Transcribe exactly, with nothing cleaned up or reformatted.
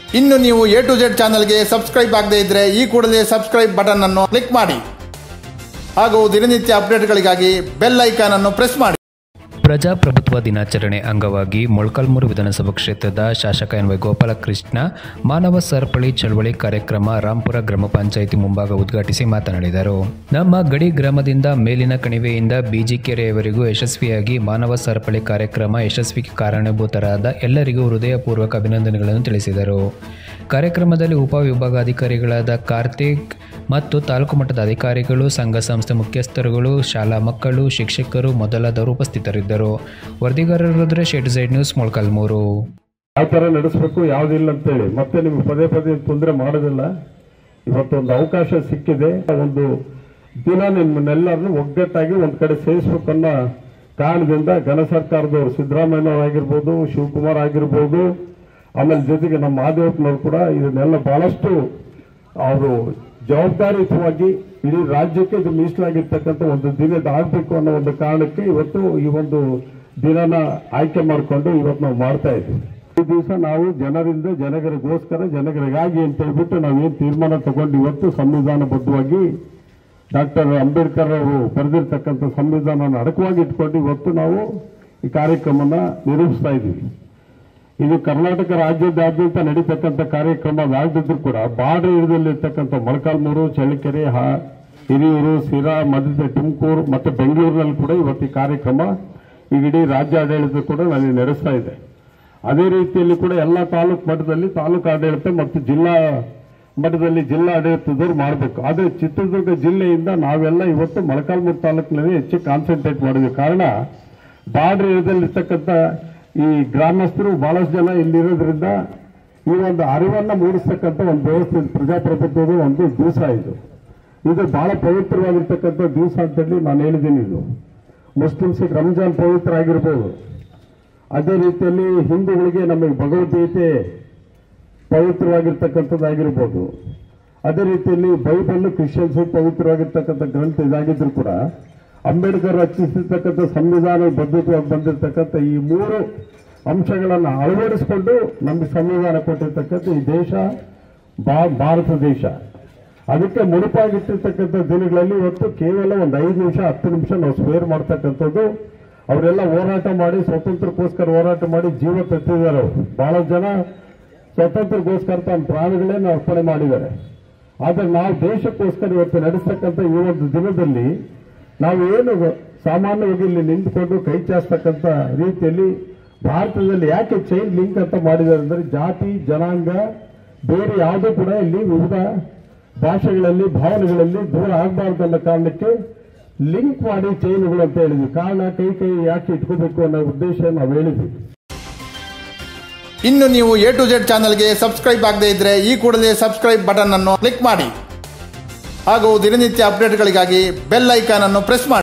ಇನ್ನು ನೀವು A to Z ಚಾನಲ್ಗೆ ಸಬ್ಸ್ಕ್ರೈಬ್ ಆಗದೇ ಇದ್ದರೆ ಈ ಕೂಡಲೇ ಸಬ್ಸ್ಕ್ರೈಬ್ ಬಟನ್ ಅನ್ನು ಕ್ಲಿಕ್ ಮಾಡಿ ಹಾಗೂ ದಿನನಿತ್ಯ ಅಪ್ಡೇಟ್ಗಳಿಗಾಗಿ ಬೆಲ್ ಐಕಾನ್ ಅನ್ನು ಪ್ರೆಸ್ ಮಾಡಿ. ಪ್ರಜಾಪ್ರಭುತ್ವ ದಿನಾಚರಣೆ ಅಂಗವಾಗಿ ಮೊಳಕಾಲ್ಮೂರು ವಿಧಾನಸಭಾ ಕ್ಷೇತ್ರದ ಶಾಸಕ ಎನ್ ವೈ ಗೋಪಾಲಕೃಷ್ಣ ಮಾನವ ಸರಪಳಿ ಚಳವಳಿ ಕಾರ್ಯಕ್ರಮ ರಾಂಪುರ ಗ್ರಾಮ ಪಂಚಾಯಿತಿ ಮುಂಭಾಗ ಉದ್ಘಾಟಿಸಿ ಮಾತನಾಡಿದರು. ನಮ್ಮ ಗಡಿ ಗ್ರಾಮದಿಂದ ಮೇಲಿನ ಕಣಿವೆಯಿಂದ ಬಿಜಿಕೆರೆಯವರೆಗೂ ಯಶಸ್ವಿಯಾಗಿ ಮಾನವ ಸರಪಳಿ ಕಾರ್ಯಕ್ರಮ ಯಶಸ್ವಿಗೆ ಕಾರಣಭೂತರಾದ ಎಲ್ಲರಿಗೂ ಹೃದಯಪೂರ್ವಕ ಅಭಿನಂದನೆಗಳನ್ನು ತಿಳಿಸಿದರು. ಕಾರ್ಯಕ್ರಮದಲ್ಲಿ ಉಪವಿಭಾಗಾಧಿಕಾರಿಗಳಾದ ಕಾರ್ತಿಕ್ ಮತ್ತು ತಾಲೂಕು ಮಟ್ಟದ ಅಧಿಕಾರಿಗಳು, ಸಂಘ ಸಂಸ್ಥೆ ಮುಖ್ಯಸ್ಥರುಗಳು, ಶಾಲಾ ಮಕ್ಕಳು, ಶಿಕ್ಷಕರು ಮೊದಲಾದವರು ಉಪಸ್ಥಿತರಿದ್ದರು. ವರದಿಗಾರರು Rudresh, A to Z news, Molakalmuru. ಯಾವ ಥರ ನಡೆಸಬೇಕು ಯಾವುದಿಲ್ಲ ಅಂತೇಳಿ ಮತ್ತೆ ನಿಮ್ಗೆ ಪದೇ ಪದೇ ತೊಂದರೆ ಮಾಡೋದಿಲ್ಲ. ಇವತ್ತೊಂದು ಅವಕಾಶ ಸಿಕ್ಕಿದೆ, ಒಂದು ದಿನ ನಿಮ್ಮನ್ನೆಲ್ಲರನ್ನು ಒಗ್ಗಟ್ಟಾಗಿ ಒಂದು ಕಡೆ ಸೇರಿಸಬೇಕು ಅನ್ನೋ ಕಾರಣದಿಂದ ಘನ ಸರ್ಕಾರದವರು ಸಿದ್ದರಾಮಯ್ಯನವರಾಗಿರ್ಬೋದು, ಶಿವಕುಮಾರ್ ಆಗಿರ್ಬೋದು, ಆಮೇಲೆ ಜೊತೆಗೆ ನಮ್ಮ ಮಹಾದೇವಪ್ಪನವರು ಕೂಡ ಇದನ್ನೆಲ್ಲ ಬಹಳಷ್ಟು ಅವರು ಜವಾಬ್ದಾರಿಯುತವಾಗಿ ಇಡೀ ರಾಜ್ಯಕ್ಕೆ ಇದು ಮೀಸಲಾಗಿರ್ತಕ್ಕಂಥ ಒಂದು ದಿನದ ಆಗಬೇಕು ಅನ್ನೋ ಒಂದು ಕಾರಣಕ್ಕೆ ಇವತ್ತು ಈ ಒಂದು ದಿನನ ಆಯ್ಕೆ ಮಾಡಿಕೊಂಡು ಇವತ್ತು ನಾವು ಮಾಡ್ತಾ ಇದ್ದೀವಿ. ಈ ದಿವಸ ನಾವು ಜನರಿಂದ ಜನಗಳಿಗೋಸ್ಕರ ಜನಗಳಿಗಾಗಿ ಅಂತ ಹೇಳ್ಬಿಟ್ಟು ನಾವೇನು ತೀರ್ಮಾನ ತಗೊಂಡು ಇವತ್ತು ಸಂವಿಧಾನಬದ್ಧವಾಗಿ ಡಾಕ್ಟರ್ ಅಂಬೇಡ್ಕರ್ ಅವರು ಬರೆದಿರ್ತಕ್ಕಂಥ ಸಂವಿಧಾನ ಅಡಕವಾಗಿ ಇಟ್ಕೊಂಡು ಇವತ್ತು ನಾವು ಈ ಕಾರ್ಯಕ್ರಮನ ನಿರ್ವಹಿಸ್ತಾ ಇದ್ದೀವಿ. ಇದು ಕರ್ನಾಟಕ ರಾಜ್ಯದಾದ್ಯಂತ ನಡೀತಕ್ಕಂಥ ಕಾರ್ಯಕ್ರಮವಾಗಿದ್ರೂ ಕೂಡ ಬಾರ್ಡರ್ ಏರಿಯಾದಲ್ಲಿರ್ತಕ್ಕಂಥ ಮೊಳಕಾಲ್ಮೂರು, ಚಳ್ಳಕೆರೆ, ಹಿರಿಯೂರು, ಸಿರಾ, ಮಧ್ಯದ ತುಮಕೂರು ಮತ್ತು ಬೆಂಗಳೂರಿನಲ್ಲಿ ಕೂಡ ಇವತ್ತು ಈ ಕಾರ್ಯಕ್ರಮ ಈಗ ಇಡೀ ರಾಜ್ಯ ಆಡಳಿತ ಕೂಡ ನಲ್ಲಿ ನಡೆಸ್ತಾ ಇದೆ. ಅದೇ ರೀತಿಯಲ್ಲಿ ಕೂಡ ಎಲ್ಲ ತಾಲೂಕು ಮಟ್ಟದಲ್ಲಿ ತಾಲೂಕು ಆಡಳಿತ ಮತ್ತು ಜಿಲ್ಲಾ ಮಟ್ಟದಲ್ಲಿ ಜಿಲ್ಲಾ ಆಡಳಿತದವರು ಮಾಡಬೇಕು. ಆದರೆ ಚಿತ್ರದುರ್ಗ ಜಿಲ್ಲೆಯಿಂದ ನಾವೆಲ್ಲ ಇವತ್ತು ಮೊಳಕಾಲ್ಮೂರು ತಾಲೂಕಿನಲ್ಲಿ ಹೆಚ್ಚು ಕಾನ್ಸಂಟ್ರೇಟ್ ಮಾಡಿದ್ವಿ. ಕಾರಣ ಬಾರ್ಡರ್ ಏರಿಯಾದಲ್ಲಿರ್ತಕ್ಕಂಥ ಈ ಗ್ರಾಮಸ್ಥರು ಬಹಳಷ್ಟು ಜನ ಇಲ್ಲಿರೋದ್ರಿಂದ ಈ ಒಂದು ಅರಿವನ್ನು ಮೂಡಿಸ್ತಕ್ಕಂಥ ಒಂದು ವ್ಯವಸ್ಥೆ ಪ್ರಜಾಪ್ರಭುತ್ವದ ಒಂದು ದಿವಸ ಇದು. ಇದು ಬಹಳ ಪವಿತ್ರವಾಗಿರ್ತಕ್ಕಂಥ ದಿವಸ ಅಂತೇಳಿ ನಾನು ಹೇಳಿದ್ದೀನಿ. ಇದು ಮುಸ್ಲಿಮ್ಸಿಗೆ ರಂಜಾನ್ ಪವಿತ್ರ ಆಗಿರ್ಬೋದು, ಅದೇ ರೀತಿಯಲ್ಲಿ ಹಿಂದೂಗಳಿಗೆ ನಮಗೆ ಭಗವದ್ಗೀತೆ ಪವಿತ್ರವಾಗಿರ್ತಕ್ಕಂಥದ್ದಾಗಿರ್ಬೋದು, ಅದೇ ರೀತಿಯಲ್ಲಿ ಬೈಬಲ್ ಕ್ರಿಶ್ಚಿಯನ್ಸ್ ಪವಿತ್ರವಾಗಿರ್ತಕ್ಕಂಥ ಗ್ರಂಥ ಇದಾಗಿದ್ರು ಕೂಡ ಅಂಬೇಡ್ಕರ್ ರಚಿಸಿರ್ತಕ್ಕಂಥ ಸಂವಿಧಾನ ಬದ್ಧವಾಗಿ ಬಂದಿರತಕ್ಕಂಥ ಈ ಮೂರು ಅಂಶಗಳನ್ನು ಅಳವಡಿಸಿಕೊಂಡು ನಮಗೆ ಸಂವಿಧಾನ ಕೊಟ್ಟಿರ್ತಕ್ಕಂಥ ಈ ದೇಶ ಭಾರತ ದೇಶ. ಅದಕ್ಕೆ ಮುಡುಪಾಗಿಟ್ಟಿರ್ತಕ್ಕಂಥ ದಿನಗಳಲ್ಲಿ ಇವತ್ತು ಕೇವಲ ಒಂದು ಐದು ನಿಮಿಷ ಹತ್ತು ನಿಮಿಷ ನಾವು ಸ್ಪೇರ್ ಮಾಡ್ತಕ್ಕಂಥದ್ದು. ಅವರೆಲ್ಲ ಹೋರಾಟ ಮಾಡಿ ಸ್ವಾತಂತ್ರ್ಯಕ್ಕೋಸ್ಕರ ಹೋರಾಟ ಮಾಡಿ ಜೀವ ತೆತ್ತಿದ್ದಾರೆ. ಅವರು ಬಹಳ ಜನ ಸ್ವಾತಂತ್ರ್ಯಕ್ಕೋಸ್ಕರ ತಮ್ಮ ಪ್ರಾಣಗಳೇನು ಅರ್ಪಣೆ ಮಾಡಿದ್ದಾರೆ. ಆದರೆ ನಾವು ದೇಶಕ್ಕೋಸ್ಕರ ಇವತ್ತು ನಡೆಸ್ತಕ್ಕಂಥ ಈ ಒಂದು ದಿನದಲ್ಲಿ ನಾವು ಏನು ಸಾಮಾನ್ಯವಾಗಿ ಇಲ್ಲಿ ನಿಂತುಕೊಂಡು ಕೈ ಚಾಚತಕ್ಕಂಥ ರೀತಿಯಲ್ಲಿ ಭಾರತದಲ್ಲಿ ಯಾಕೆ ಚೈನ್ ಲಿಂಕ್ ಅಂತ ಮಾಡಿದ್ದಾರೆ ಅಂದರೆ ಜಾತಿ, ಜನಾಂಗ ಬೇರೆ ಯಾವುದೂ ಕೂಡ ಇಲ್ಲಿ ವಿವಿಧ ಭಾಷೆಗಳಲ್ಲಿ ಭಾವನೆಗಳಲ್ಲಿ ದೂರ ಆಗಬಾರ್ದು ಅನ್ನೋ ಕಾರಣಕ್ಕೆ ಲಿಂಕ್ ಮಾಡಿ ಚೈನ್ಗಳು ಅಂತ ಹೇಳಿದ್ವಿ. ಕಾರಣ ಕೈ ಕೈ ಯಾಕೆ ಇಟ್ಕೋಬೇಕು ಅನ್ನೋ ಉದ್ದೇಶ ನಾವು ಹೇಳಿದ್ವಿ. ಇನ್ನು ನೀವು ಎ ಟು ಝೆಡ್ ಚಾನಲ್ಗೆ ಸಬ್ಸ್ಕ್ರೈಬ್ ಆಗದೇ ಇದ್ದರೆ ಈ ಕೂಡಲೇ ಸಬ್ಸ್ಕ್ರೈಬ್ ಬಟನ್ ಅನ್ನು ಕ್ಲಿಕ್ ಮಾಡಿ ಹಾಗೂ ದಿನನಿತ್ಯ ಅಪ್ಡೇಟ್ಗಳಿಗಾಗಿ ಬೆಲ್ ಐಕಾನ್ ಅನ್ನು ಪ್ರೆಸ್ ಮಾಡಿ.